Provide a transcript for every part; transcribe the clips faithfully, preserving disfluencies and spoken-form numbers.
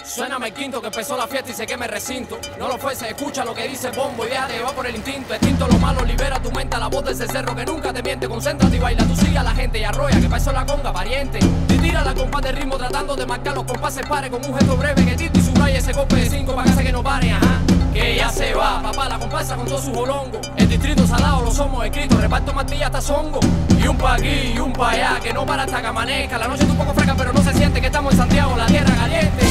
Suéname el quinto que empezó la fiesta y se queme el recinto. No lo fuese, escucha lo que dice el bombo y déjate llevar por el instinto. Extinto lo malo, libera tu mente a la voz de ese cerro que nunca te miente. Concéntrate y baila, tú sigue a la gente y arrolla, que pa' eso la conga, pariente. Y tira la compás de ritmo tratando de marcar los compases pares con un gesto breve que Tito y su raya ese golpe de cinco pa' que hace que no pare, ajá. Que ya se va, papá, la comparsa con todos sus bolongos. El distrito salado lo somos escritos, reparto martilla hasta zongo. Y un pa' aquí y un pa' allá, que no para hasta que amanezca. La noche es un poco fresca, pero no se siente que estamos en Santiago, la tierra caliente.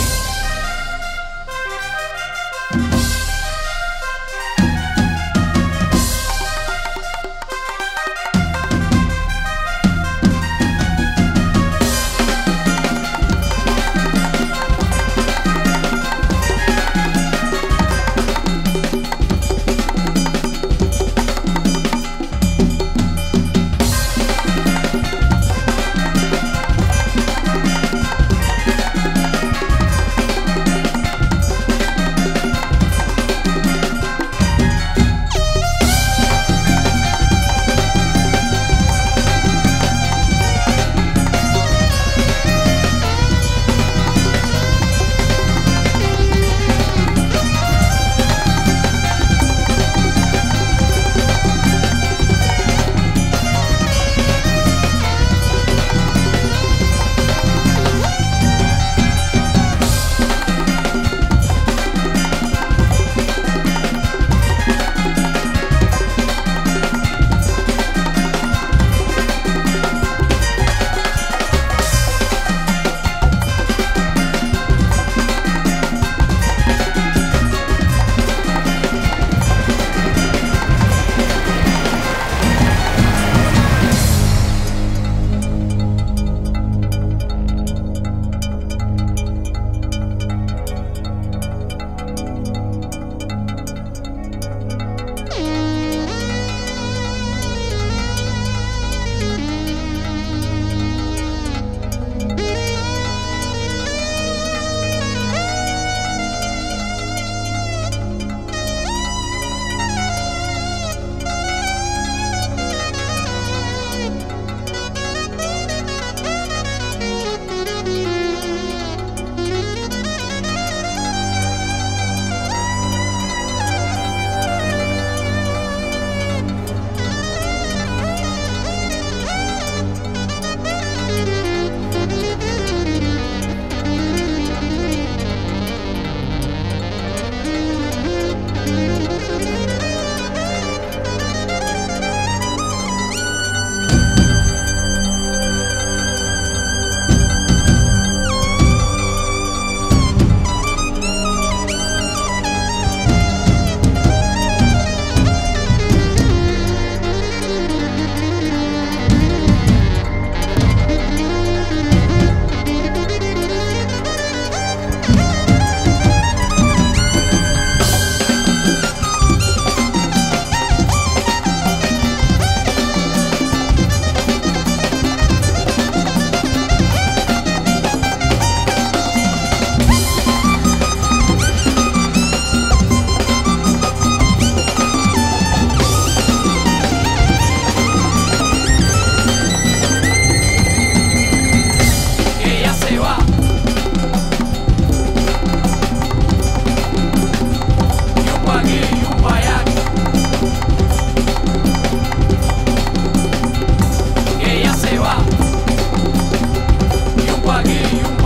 Aquí